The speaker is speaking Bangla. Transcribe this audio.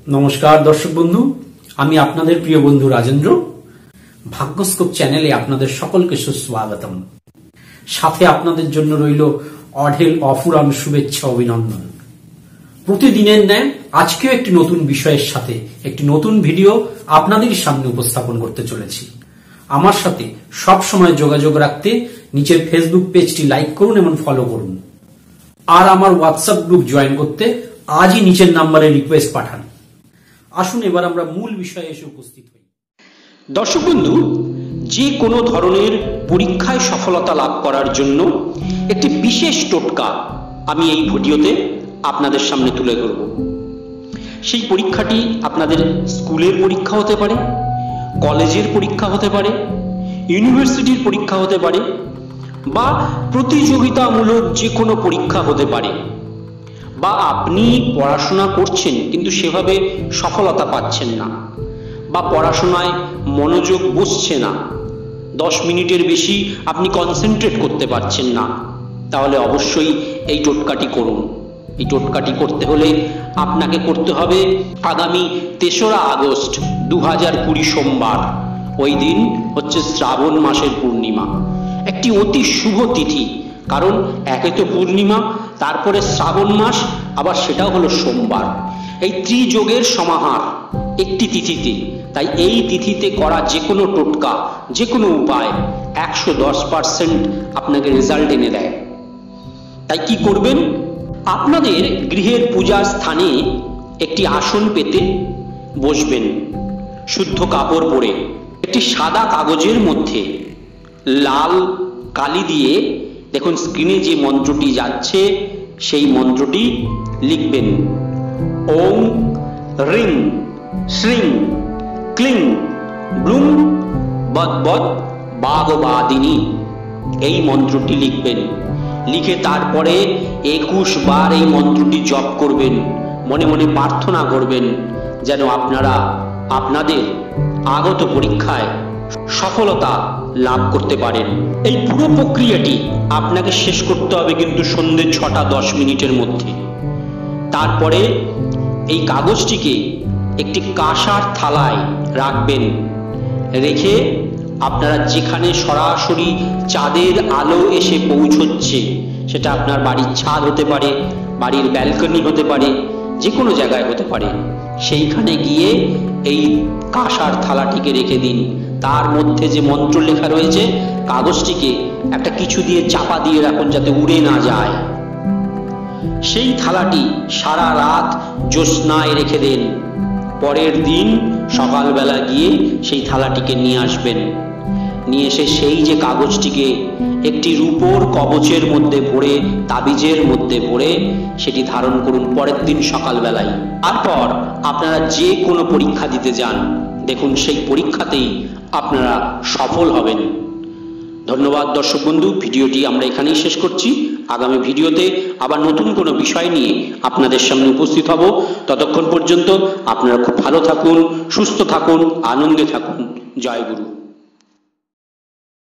নমস্কার দর্শক বন্ধু, আমি আপনাদের প্রিয় বন্ধু রাজেন্দ্র। ভাগ্যস্কোপ চ্যানেলে আপনাদের সকলকে সুস্বাগতম। সাথে আপনাদের জন্য রইল অঢেল অফুরান শুভেচ্ছা অভিনন্দন। প্রতিদিনের ন্যায় আজকেও একটি নতুন বিষয়ের সাথে একটি নতুন ভিডিও আপনাদের সামনে উপস্থাপন করতে চলেছি। আমার সাথে সব সময় যোগাযোগ রাখতে নিচের ফেসবুক পেজটি লাইক করুন এবং ফলো করুন। আর আমার হোয়াটসঅ্যাপ গ্রুপ জয়েন করতে আজই নিচের নাম্বারে রিকোয়েস্ট পাঠান। আসুন এবার আমরা মূল বিষয়ে এসে উপস্থিত হই। দর্শক বন্ধু, যে কোনো ধরনের পরীক্ষায় সফলতা লাভ করার জন্য একটি বিশেষ টোটকা আমি এই ভিডিওতে আপনাদের সামনে তুলে ধরব। সেই পরীক্ষাটি আপনাদের স্কুলের পরীক্ষা হতে পারে, কলেজের পরীক্ষা হতে পারে, ইউনিভার্সিটির পরীক্ষা হতে পারে, বা প্রতিযোগিতামূলক যে কোনো পরীক্ষা হতে পারে, বা আপনি পড়াশোনা করছেন কিন্তু সেভাবে সফলতা পাচ্ছেন না, বা পড়াশোনায় মনোযোগ বসছে না, 10 মিনিটের বেশি আপনি কনসেন্ট্রেট করতে পারছেন না, তাহলে অবশ্যই এই টোটকাটি করুন। এই টোটকাটি করতে হলে আপনাকে করতে হবে আগামী 3রা আগস্ট 2020 সোমবার, ওই দিন হচ্ছে শ্রাবণ মাসের পূর্ণিমা, একটি অতি শুভ তিথি। কারণ একে তো পূর্ণিমা, তারপরে শ্রাবণ মাস, আবার সেটাও হলো সোমবার। এই ত্রিযোগের সমাহার একটি তিথিতে, তাই এই তিথিতে করা যে কোনো টোটকা, যে কোনো উপায় 110% আপনাকে রেজাল্ট এনে দেয়। তাই কি করবেন? আপনাদের গৃহের পূজার স্থানে একটি আসন পেতে বসবেন, শুদ্ধ কাপড় পরে একটি সাদা কাগজের মধ্যে লাল কালি দিয়ে, দেখুন স্ক্রিনে যে মন্ত্রটি যাচ্ছে সেই মন্ত্রটি লিখবেন। ওং রিং শ্রিং ক্লিং ব্লুং বদ বাগবাদিনী, এই মন্ত্রটি লিখবেন। লিখে তারপরে 21 বার এই মন্ত্রটি জপ করবেন, মনে মনে প্রার্থনা করবেন যেন আপনারা আপনাদের আগত পরীক্ষায় সফলতা লাভ করতে পারেন। এই পুরো প্রক্রিয়াটি আপনাকে শেষ করতে হবে কিন্তু সন্ধ্যে 6:10 মধ্যে। তারপরে এই কাগজটিকে একটি কাঁসার থালায় রাখবেন। রেখে আপনারা যেখানে সরাসরি চাঁদের আলো এসে পৌঁছচ্ছে, সেটা আপনার বাড়ির ছাদ হতে পারে, বাড়ির ব্যালকনি হতে পারে, যে কোনো জায়গায় হতে পারে, সেইখানে গিয়ে এই কাঁসার থালাটিকে রেখে দিন। তার মধ্যে যে মন্ত্র লেখা রয়েছে কাগজটিকে একটা কিছু দিয়ে চাপা দিয়ে রাখুন যাতে উড়ে না যায়। সেই থালাটি সারা রাত জ্যোৎস্নায় রেখে দেন। পরের দিন সকালবেলা গিয়ে সেই থালাটিকে নিয়ে আসবেন। নিয়ে এসে সেই যে কাগজটিকে একটি রূপোর কবচের মধ্যে ভরে, তাবিজের মধ্যে ভরে সেটি ধারণ করুন পরের দিন সকালবেলায়। তারপর আপনারা যে কোনো পরীক্ষা দিতে যান, দেখুন সেই পরীক্ষাতেই আপনারা সফল হবেন। ধন্যবাদ দর্শক বন্ধু, ভিডিওটি আমরা এখানেই শেষ করছি। আগামী ভিডিওতে আবার নতুন কোনো বিষয় নিয়ে আপনাদের সামনে উপস্থিত হব। ততক্ষণ পর্যন্ত আপনারা খুব ভালো থাকুন, সুস্থ থাকুন, আনন্দে থাকুন। জয় গুরু।